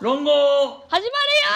論語始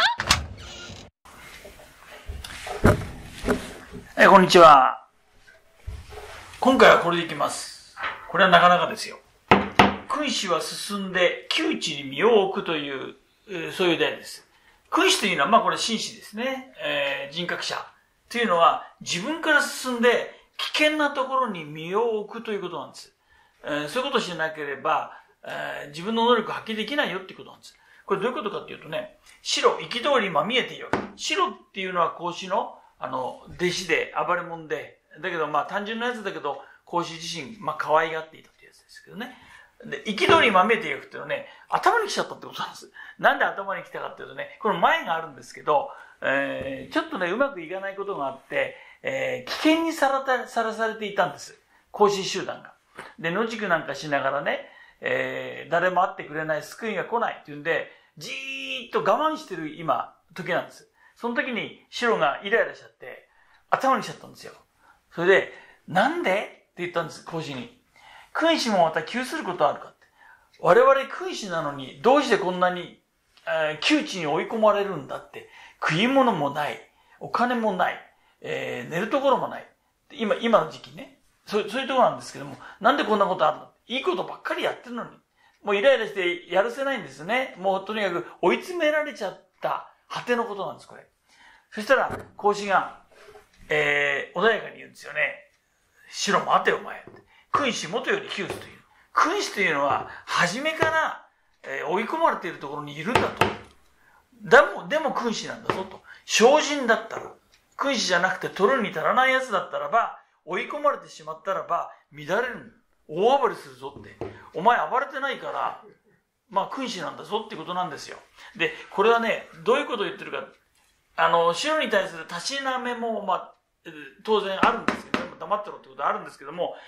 まるよ。 こんにちは。今回はこれでいきます。これはなかなかですよ。君子は進んで窮地に身を置くという、そういう題です。君子というのは、これ紳士ですね。人格者というのは自分から進んで危険なところに身を置くということなんです。そういうことをしなければ、自分の能力を発揮できないよっていうことなんです。これどういうことかっていうとね、白、憤り見えている。白っていうのは孔子の、弟子で暴れ者で、だけど単純なやつだけど、孔子自身、可愛がっていたっていうやつですけどね。で、憤り見えているっていうのはね、頭に来ちゃったってことなんです。なんで頭に来たかっていうとね、この前があるんですけど、ちょっとね、うまくいかないことがあって、危険にさらされていたんです。孔子集団が。で、野宿なんかしながらね、誰も会ってくれない、救いが来ないっていうんで、じーっと我慢してる時なんです。その時に白がイライラしちゃって、頭に来ちゃったんですよ。それで、なんでって言ったんです、孔子に。君子もまた窮することあるかって。我々君子なのに、どうしてこんなに、窮地に追い込まれるんだって。食い物もない、お金もない、寝るところもない。今の時期ね。そういうところなんですけども、なんでこんなことあるの？いいことばっかりやってるのに。もうイライラしてやるせないんですね。もうとにかく追い詰められちゃった果てのことなんです、これ。そしたら、孔子が、穏やかに言うんですよね。白待てお前。君子元より窮すという。君子というのは、初めから、追い込まれているところにいるんだと。でも君子なんだぞと。小人だったら、君子じゃなくて取るに足らないやつだったらば、追い込まれてしまったらば、乱れる。大暴れするぞって。お前暴れてないから、君子なんだぞってことなんですよ。で、これはね、どういうことを言ってるか。白に対するたしなめも、当然あるんですけど、黙ってろってことはあるんですけども、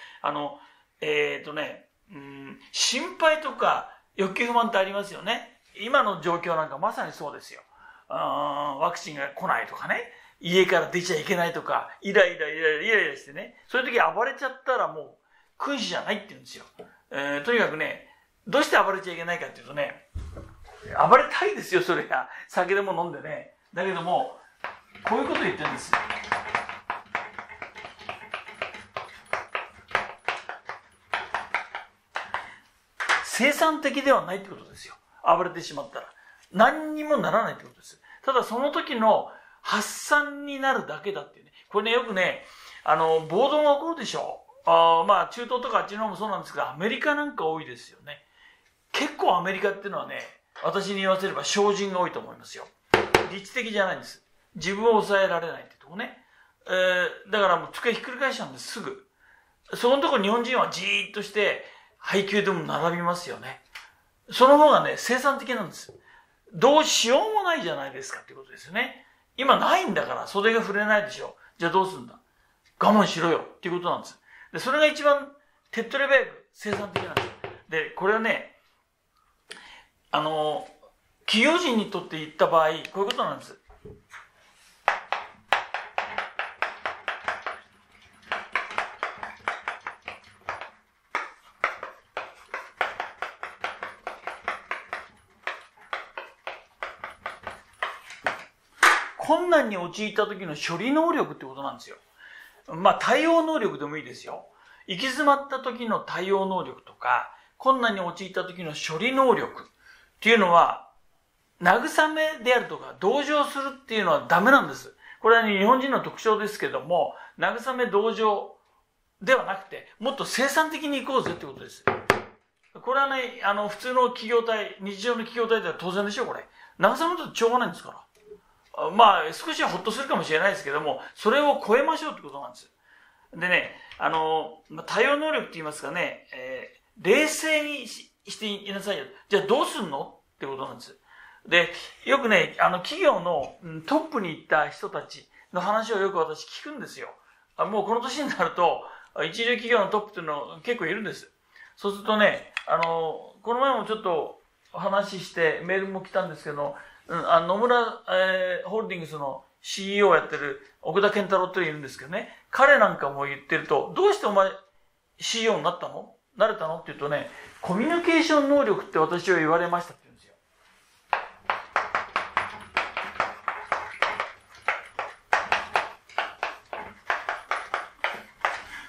心配とか欲求不満ってありますよね。今の状況なんかまさにそうですよ。ワクチンが来ないとかね、家から出ちゃいけないとか、イライラしてね、そういう時暴れちゃったらもう、君子じゃないって言うんですよ。とにかくね、どうして暴れちゃいけないかっていうとね、暴れたいですよ、それが。酒でも飲んでね。だけども、こういうこと言ってるんです。生産的ではないってことですよ。暴れてしまったら。何にもならないってことです。ただその時の発散になるだけだっていうね。これね、よくね、暴動が起こるでしょ。中東とかあっちの方もそうなんですけど、アメリカなんか多いですよね。結構アメリカっていうのはね、私に言わせれば小人が多いと思いますよ。理知的じゃないんです。自分を抑えられないってとこね。だからもう机ひっくり返しちゃうんです、すぐ。そのとこ日本人はじーっとして、配給でも並びますよね。その方がね、生産的なんです。どうしようもないじゃないですかっていうことですよね。今ないんだから袖が触れないでしょ。じゃあどうするんだ？我慢しろよっていうことなんです。で、それが一番手っ取り早く生産的なんです。で、これはね、企業人にとって言った場合、こういうことなんです。困難に陥った時の処理能力ってことなんですよ。対応能力でもいいですよ。行き詰まった時の対応能力とか、困難に陥った時の処理能力っていうのは、慰めであるとか、同情するっていうのはダメなんです。これは、日本人の特徴ですけども、慰め同情ではなくて、もっと生産的に行こうぜってことです。これはね、普通の企業体、日常の企業体では当然でしょう、これ。慰めとしょうがないんですから。少しはほっとするかもしれないですけども、それを超えましょうってことなんです。でね、対応能力って言いますかね、冷静にしていなさいよ。じゃあどうすんのってことなんです。で、よくね、企業のトップに行った人たちの話をよく私聞くんですよ。もうこの年になると、一流企業のトップっていうの結構いるんです。そうするとね、この前もちょっとお話ししてメールも来たんですけど、野村、ホールディングスの CEO をやってる奥田健太郎っているんですけどね、彼なんかも言ってると、どうしてお前 CEO になれたのって言うとね、コミュニケーション能力って私は言われましたって言うんですよ。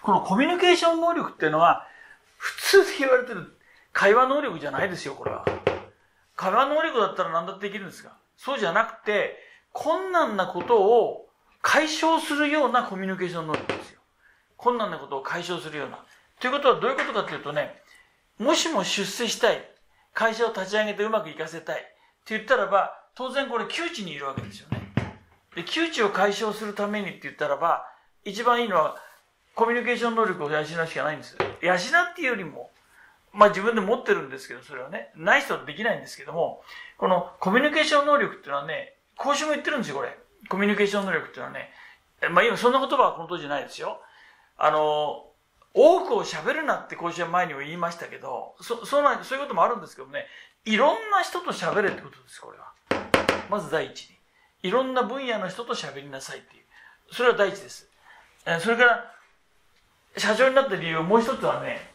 このコミュニケーション能力っていうのは、普通で言われてる会話能力じゃないですよ、これは。会話能力だったら何だってできるんですが。そうじゃなくて、困難なことを解消するようなコミュニケーション能力ですよ。困難なことを解消するような。ということはどういうことかというとね、もしも出世したい、会社を立ち上げてうまくいかせたいって言ったらば、当然これ窮地にいるわけですよね。で、窮地を解消するためにって言ったらば、一番いいのはコミュニケーション能力を養うしかないんです。養っていうよりも、自分で持ってるんですけど、それはね、ない人はできないんですけども、このコミュニケーション能力っていうのはね、講師も言ってるんですよ、これ。コミュニケーション能力っていうのはね。今そんな言葉はこの当時ないですよ。多くを喋るなって講師は前にも言いましたけど、そういうこともあるんですけどね、いろんな人と喋れってことです、これは。まず第一に。いろんな分野の人と喋りなさいっていう。それは第一です。それから、社長になった理由、もう一つはね、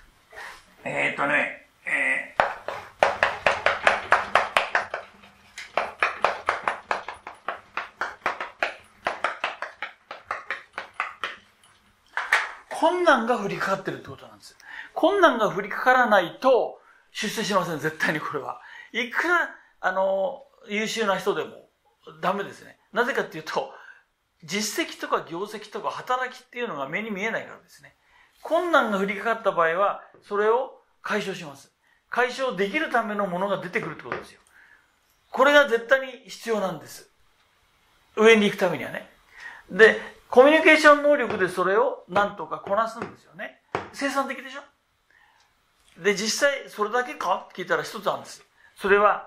困難が降りかかってるってことなんです。困難が降りかからないと出世しません、絶対にこれは。いくら、優秀な人でもダメですね。なぜかっていうと、実績とか業績とか働きっていうのが目に見えないからですね。困難が降りかかった場合は、それを解消します。解消できるためのものが出てくるってことですよ。これが絶対に必要なんです。上に行くためにはね。で、コミュニケーション能力でそれをなんとかこなすんですよね。生産的でしょ？で、実際それだけかって聞いたら一つあるんです。それは、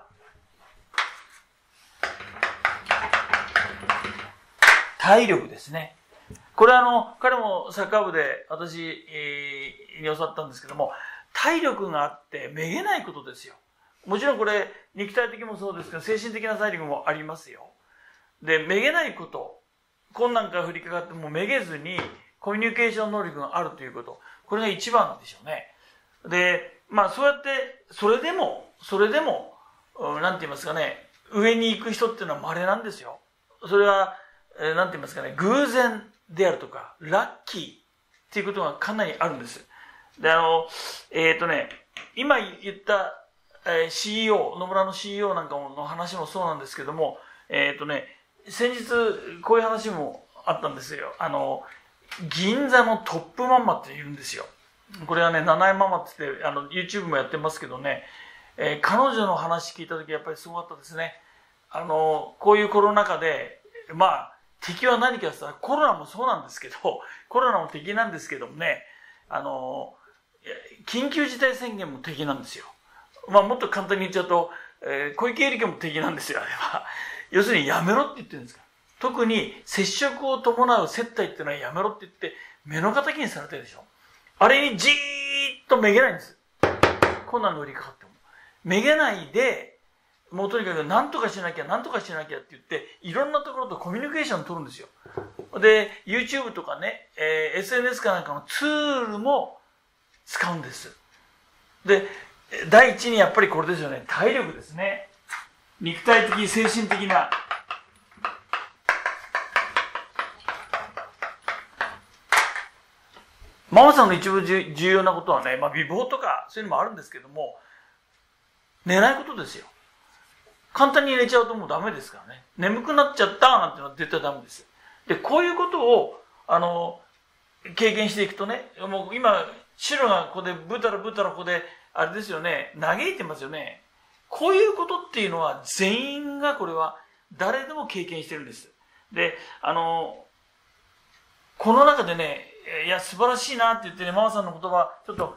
体力ですね。これ彼もサッカー部で私に教わったんですけども、体力があってめげないことですよ。もちろんこれ肉体的もそうですけど、精神的な体力もありますよ。で、めげないこと。困難から降りかかってもめげずにコミュニケーション能力があるということ。これが一番でしょうね。で、そうやって、それでも、なんて言いますかね、上に行く人っていうのは稀なんですよ。それは、なんて言いますかね、偶然であるとか、ラッキーっていうことがかなりあるんです。で、今言った、CEO、野村の CEO なんかの話もそうなんですけども、先日こういう話もあったんですよ。銀座のトップママっているんですよ。これはね、七重ママって言って、YouTube もやってますけどね、彼女の話聞いた時やっぱりすごかったですね。こういうコロナ禍で、敵は何かって言ったらコロナもそうなんですけど、コロナも敵なんですけどもね、緊急事態宣言も敵なんですよ。もっと簡単に言っちゃうと、小池百合子も敵なんですよ、あれは。要するにやめろって言ってるんですから。特に接触を伴う接待っていうのはやめろって言って目の敵にされてるでしょ。あれにじーっとめげないんです。困難が降りかかっても。めげないで、もうとにかく何とかしなきゃって言って、いろんなところとコミュニケーションを取るんですよ。で、YouTube とかね、SNS かなんかのツールも使うんです。で、第一にやっぱりこれですよね。体力ですね。肉体的、精神的な。ママさんの一番重要なことはね、美貌とかそういうのもあるんですけども、寝ないことですよ。簡単に寝ちゃうともうダメですからね。眠くなっちゃったなんていうのは絶対ダメです。で、こういうことを、経験していくとね、もう今、白がここでブタラここで、あれですよね、嘆いてますよね。こういうことっていうのは全員がこれは誰でも経験してるんです。で、この中でね、いや素晴らしいなって言ってね、ママさんの言葉ちょっと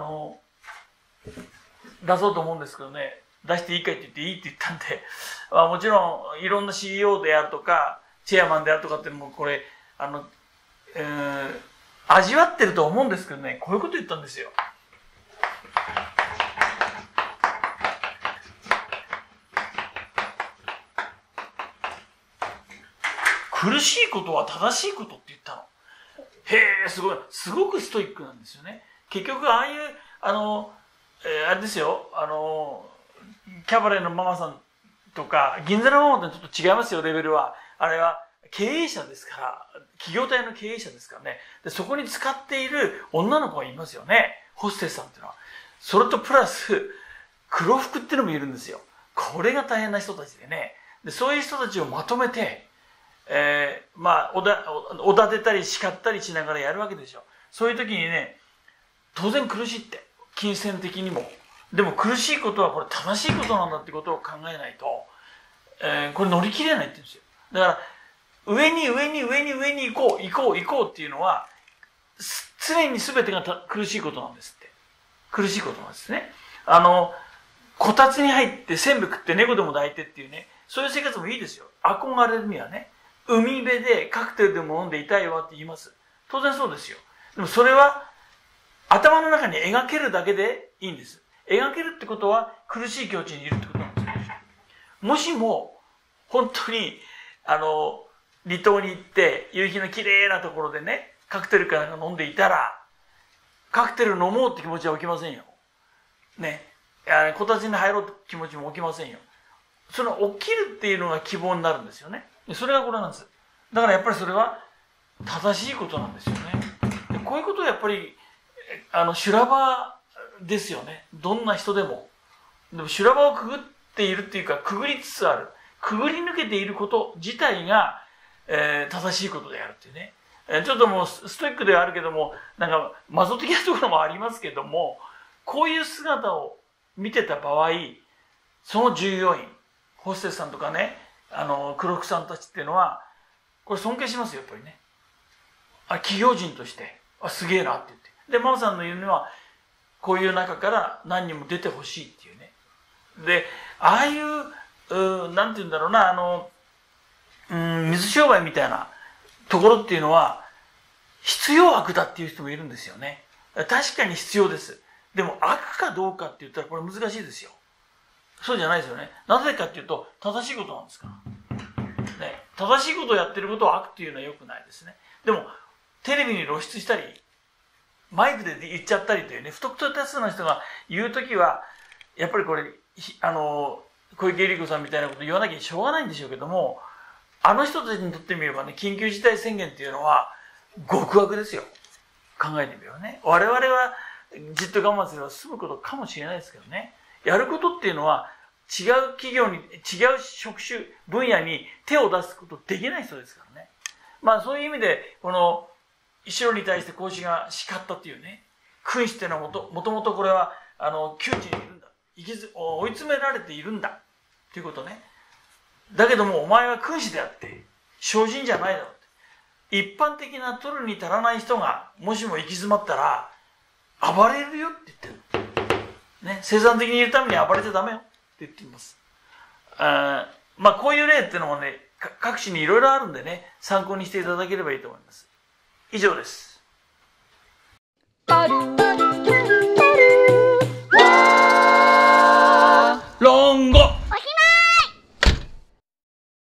出そうと思うんですけどね、出していいかって言っていいって言ったんで、もちろんいろんな CEO であるとかチェアマンであるとかっていうのもこれ味わってると思うんですけどね、こういうこと言ったんですよ。苦しいことは正しいことって言ったの。へえ、すごくストイックなんですよね。結局ああいうあれですよ、キャバレーのママさんとか銀座のママとちょっと違いますよ、レベルは。あれは経営者ですから、企業体の経営者ですからね。で、そこに使っている女の子がいますよね。ホステスさんっていうのは。それとプラス、黒服っていうのもいるんですよ。これが大変な人たちでね。で、そういう人たちをまとめて、おだてたり叱ったりしながらやるわけでしょ。そういう時にね、当然苦しいって。金銭的にも。でも苦しいことはこれ正しいことなんだってことを考えないと、これ乗り切れないって言うんですよ。だから、上に行こうっていうのは、常に全てが苦しいことなんですって。苦しいことなんですね。こたつに入って全部食って猫でも抱いてっていうね、そういう生活もいいですよ。憧れるにはね、海辺でカクテルでも飲んでいたいわって言います。当然そうですよ。でもそれは、頭の中に描けるだけでいいんです。描けるってことは苦しい境地にいるってことなんですよ。もしも、本当に、離島に行って、夕日の綺麗なところでね、カクテルかなんか飲んでいたら、カクテル飲もうって気持ちは起きませんよ。ね。こたつに入ろうって気持ちも起きませんよ。その起きるっていうのが希望になるんですよね。それがこれなんです。だからやっぱりそれは正しいことなんですよね。でこういうことはやっぱり、修羅場ですよね。どんな人でも。でも修羅場をくぐっているっていうか、くぐりつつある。くぐり抜けていること自体が、正しいことであるっていうね。ちょっともうストイックではあるけども、なんかマゾ的なところもありますけども、こういう姿を見てた場合、その従業員、ホステスさんとかね、黒服さんたちっていうのは、これ尊敬しますよ、やっぱりね。企業人として、すげえなって言って。で、マオさんの言うには、こういう中から何人も出てほしいっていうね。で、ああいう、なんて言うんだろうな、水商売みたいなところっていうのは、必要悪だっていう人もいるんですよね。確かに必要です。でも悪かどうかって言ったらこれ難しいですよ。そうじゃないですよね。なぜかっていうと、正しいことなんですから。ね、正しいことをやってることを悪っていうのは良くないですね。でも、テレビに露出したり、マイクで言っちゃったりというね、不特定多数の人が言うときは、やっぱりこれ、小池百合子さんみたいなこと言わなきゃしょうがないんでしょうけども、あの人たちにとってみればね、緊急事態宣言っていうのは、極悪ですよ。考えてみればね。我々はじっと我慢すれば済むことかもしれないですけどね。やることっていうのは、違う企業に、違う職種、分野に手を出すことできない人ですからね。まあそういう意味で、この、後ろに対して孔子が叱ったっていうね、君主っていうのはもともとこれは、窮地にいるんだ。追い詰められているんだ。っていうことね。だけどもお前は君主であって、精進じゃないだろうって。一般的な取るに足らない人が、もしも行き詰まったら、暴れるよって言ってる。ね、生産的にいるために暴れちゃダメよって言っています。まあこういう例っていうのもね、各地にいろいろあるんでね、参考にしていただければいいと思います。以上です。 ある